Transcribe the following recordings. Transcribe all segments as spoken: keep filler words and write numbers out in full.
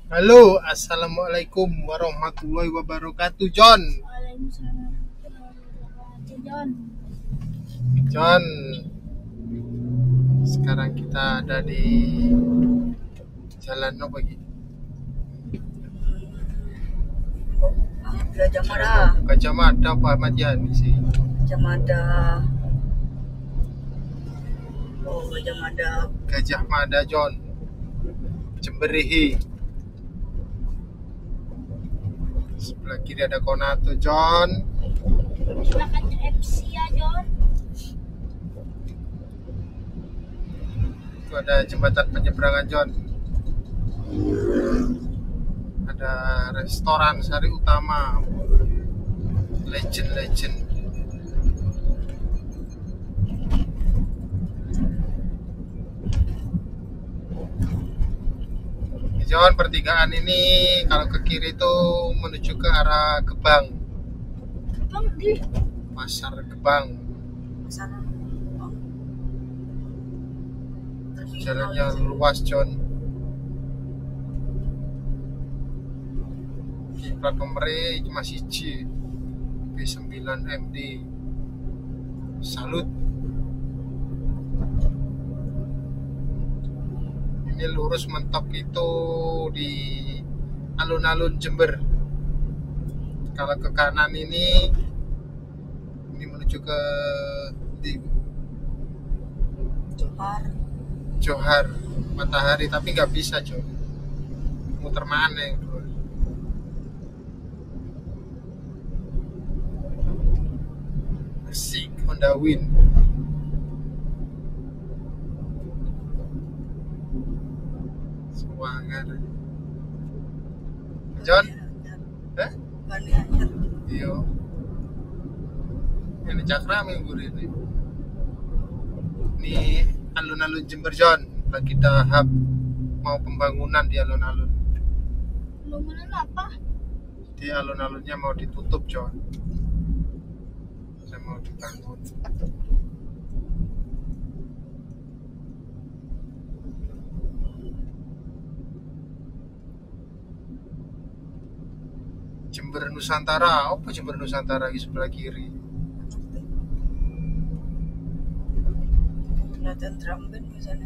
Halo, assalamualaikum warahmatullahi wabarakatuh, John. Waalaikumsalam warahmatullahi wabarakatuh, John. John, sekarang kita ada di jalan apa gitu? Gajah Mada. Gajah Mada apa Ahmad Yani sih? Gajah Mada. Oh, Gajah Mada. Gajah Mada, John. Jemberihi. Sebelah kiri ada Konato, John. Silakan ke M C ya, John. Itu ada jembatan penyeberangan, John. Ada restoran Sari Utama. Legend-legend. John, pertigaan ini kalau ke kiri itu menuju ke arah Gebang. Bang, di Pasar Gebang. Sana. Oh. Jalannya luas, John. Plat nomornya cuma siji B sembilan M D. Salut. Ini lurus mentok itu di alun-alun Jember. Kalau ke kanan ini ini menuju ke di Johar. Johar Matahari, tapi nggak bisa, John. Muter mana yang keluar? Asik, Honda Win. Semangat. John? Eh? Bani Anyar. Iya. Ini cakra minggu ini. Ini alun-alun Jember, John. Lagi tahap mau pembangunan di alun-alun. Bangunan apa? Di alun-alunnya mau ditutup, John. Saya mau dibangun. Jember Nusantara, apa Jember Nusantara di sebelah kiri? Kelihatan Tramben di sana.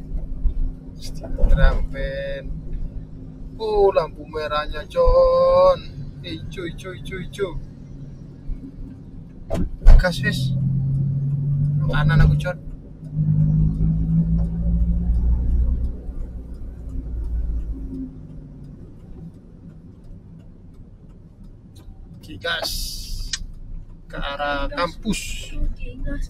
Trampen. Oh, lampu merahnya, John. Hijau, hijau, hijau, hijau. Gas, wis. Kanan aku, John. Gas ke arah kampus. Oke, gas.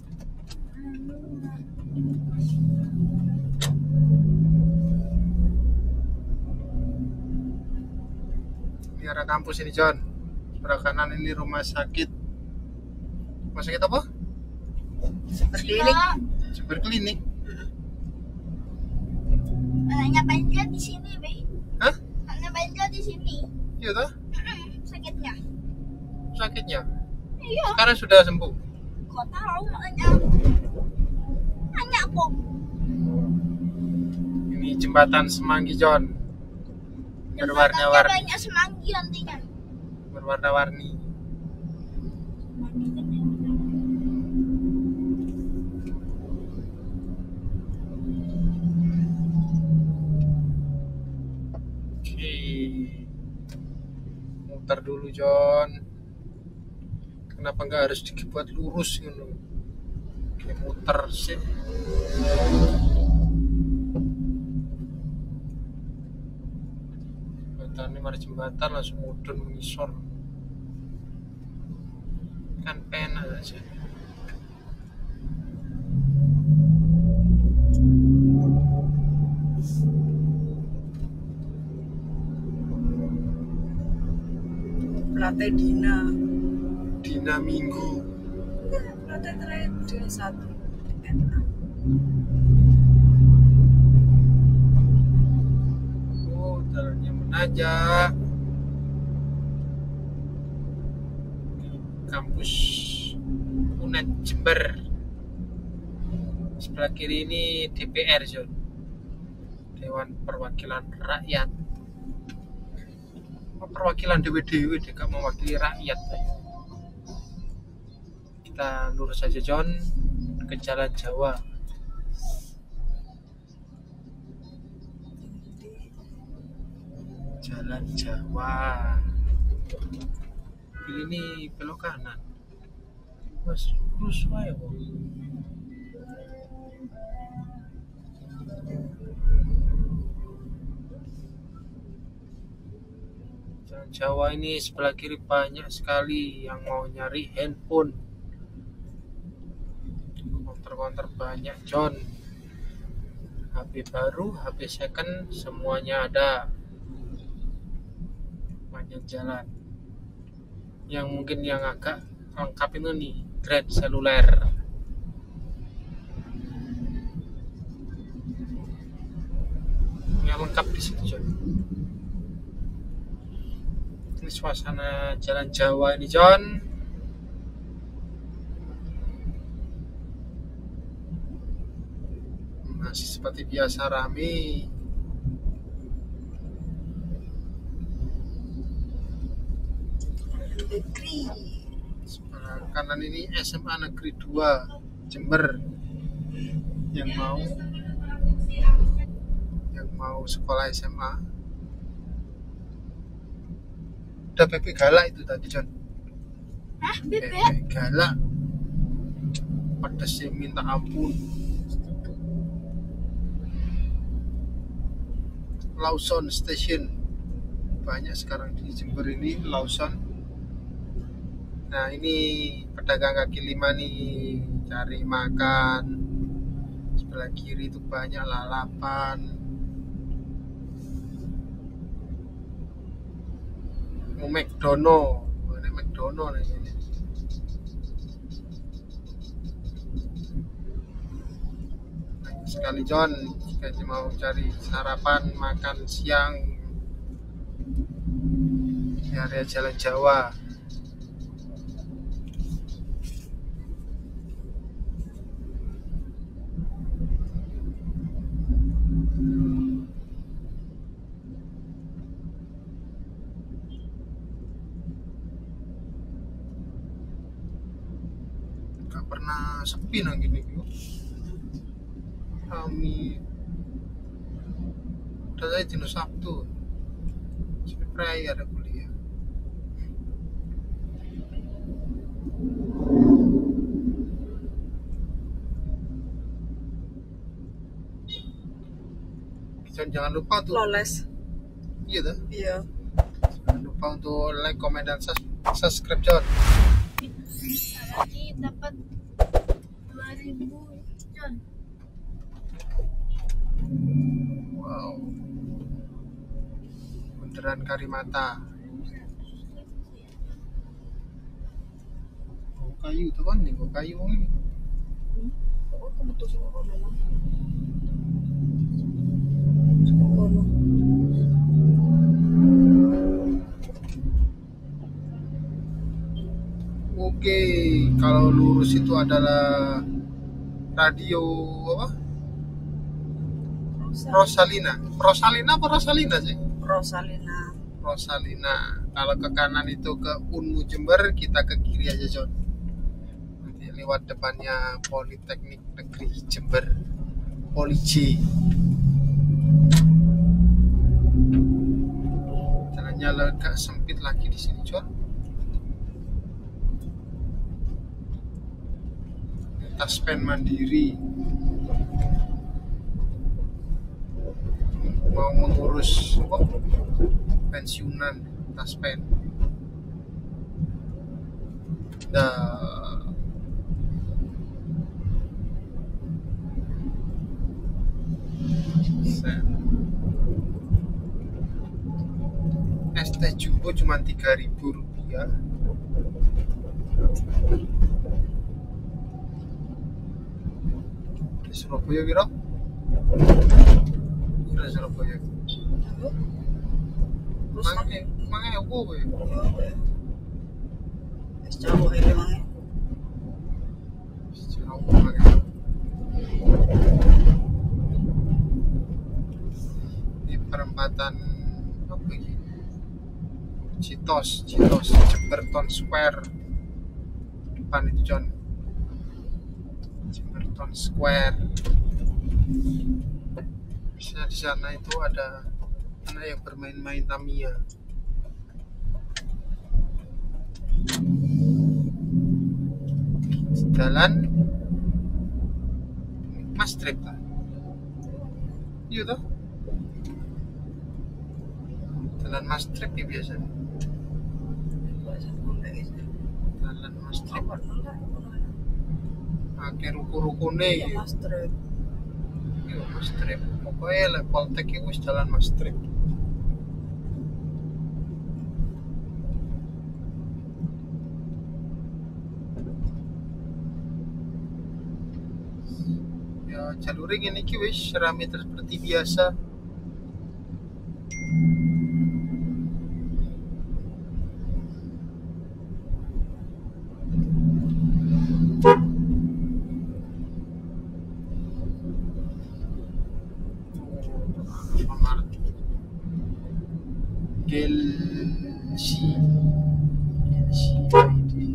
Di arah kampus ini, John. Sebelah kanan ini rumah sakit. Rumah sakit apa? Berdiri. Jember Klinik. Anaknya Benja di sini, Be. Hah? Anaknya Benja di sini. Iya toh? Sakitnya. Sakitnya. Iya. Sekarang sudah sembuh. Kok tahu makanya? Tanya kok. Ini jembatan Semanggi, John. Jembatannya Berwarna-warni. banyak semanggi nantinya. Berwarna-warni. Semanggi kan ya. Oke. Muter dulu, John. Kenapa nggak harus dibuat lurus gitu? Kayak muter sih. Jembatan ini mari jembatan langsung mudun mengisor. Kan penak aja. Plate Dina. Dina Minggu. Plate terakhir D satu. Oh, jalannya menanjak. Kampus Unet Jember. Sebelah kiri ini D P R, John. Dewan Perwakilan Rakyat. perwakilan dewe-dewe deh, gak mewakili rakyat. Kita lurus aja John ke Jalan Jawa. Jalan Jawa. Ini belok kanan. Mas lurus wae wong. Jalan Jawa ini sebelah kiri banyak sekali yang mau nyari handphone. Counter-counter banyak John. H P baru, H P second, semuanya ada. Banyak jalan. Yang mungkin yang agak lengkap itu nih, Grand Seluler. Yang lengkap di situ John. Ini suasana Jalan Jawa ini John. Masih seperti biasa rame. Negeri. Sebelah kanan ini S M A Negeri dua Jember. Yang mau yang mau sekolah S M A. Udah P P galak itu tadi John. Hah, P P bebek? galak. Pedasnya minta ampun. Lawson Station. Banyak sekarang di Jember ini Lawson. Nah ini pedagang kaki lima nih, cari makan. Sebelah kiri itu banyak lalapan. Mau McDonald, ini McDonald ini. Banyak sekali John, jika mau cari sarapan, makan siang di area Jalan Jawa. Gak pernah sepi nang gini gitu. Kami udah saya dino Sabtu. Sampai pray ada kuliah. Jangan, jangan lupa tuh. Loles. Iya tuh. Iya. Jangan lupa untuk like, comment, dan sus- subscribe John. Lagi dapat dua ribu John. Wow. Bundaran Karimata. Oh, kayu tuh kan nih, kayu ini. Oh, kamu tuh suka kono Mang. Suka kono. Oke, kalau lurus itu adalah radio apa? Rosa. Rosalina. Rosalina apa Rosalina sih? Rosalina. Rosalina. Kalau ke kanan itu ke Unmu Jember, kita ke kiri aja John. Nanti lewat depannya Politeknik Negeri Jember, Poliji. Jalannya agak sempit lagi di sini John. Taspen Mandiri. Mau mengurus apa? Pensiunan Taspen. Dah. Set. Es teh jumbo cuma tiga ribu rupiah. Di Surabaya kira? Kira Surabaya. Terus Mange, mange aku kowe. wis cawuk iki Mang. Jauh mange. Di perempatan apa ini? Citos Citos Jember Town Square depan itu John, Jember Town Square. Bisa di sana itu ada anak yang bermain-main Tamiya. Jalan Mas Trip lah. Iya toh? Jalan Mas Trip ya biasanya. Jalan Mas Trip. Akeh ruku-rukune Ya ya. Mas Trip. Iya Mas Trip. Pokoknya lah Poltek itu wis jalan Mas Trip. Ya jalure ngene iki wis rame seperti biasa. Alfamart. Gelsi. Gelsi ini.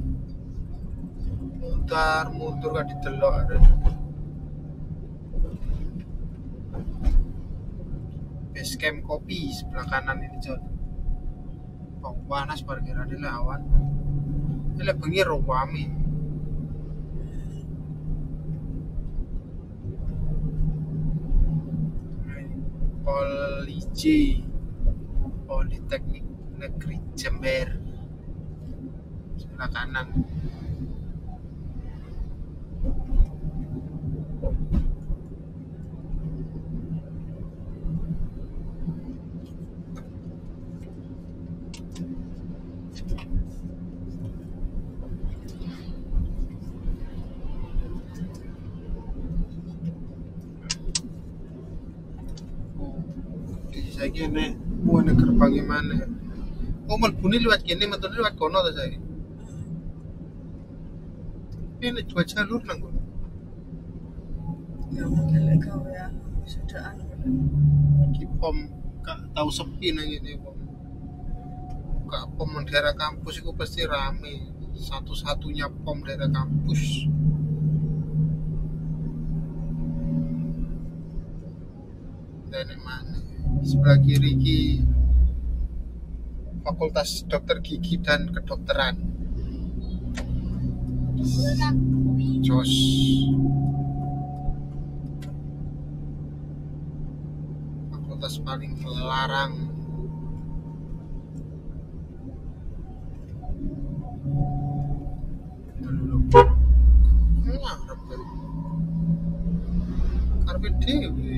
Mutar mutur kan didelok ada. Basecamp kopi sebelah kanan ini John. Oh, panas parkir ada lawan. Ini bengi rame. Polisi Politeknik Negeri Jember sebelah kanan. Saya kene mau nek gerbang mana? Oh melbune liwat kene, metune liwat kono ta saya. Ini dua jalur nang kono. Ya mungkin lek gawe ya sudahan. Iki pom gak tau sepi nang ngene pom. Kak pom daerah kampus itu pasti rame. Satu-satunya pom daerah kampus. Dan mana? Sebelah kiri ki Fakultas Dokter Gigi dan Kedokteran. Jos. Fakultas paling melarang. Dulu. Ngarep kan. Karepe dhewe.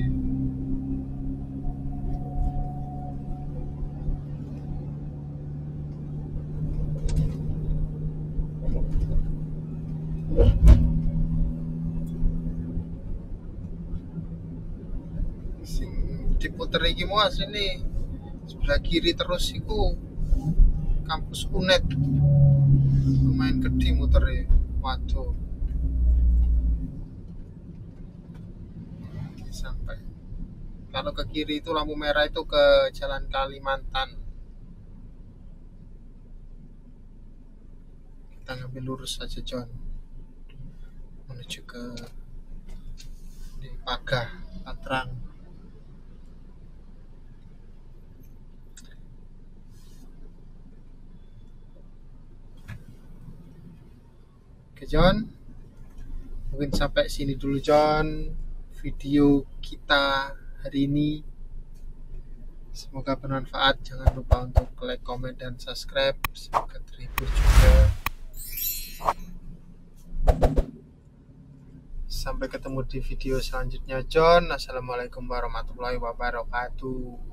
Sing diputer iki mau asline sebelah kiri terus iku kampus U N E D. Lumayan gede mutere. Waduh. Sampai. Kalau ke kiri itu lampu merah itu ke Jalan Kalimantan. Kita ngambil lurus saja John. Menuju ke di Pagah, Patrang. Oke John, mungkin sampai sini dulu John video kita hari ini. Semoga bermanfaat. Jangan lupa untuk like, comment, dan subscribe. Semoga terhibur juga. Sampai ketemu di video selanjutnya John. Assalamualaikum warahmatullahi wabarakatuh.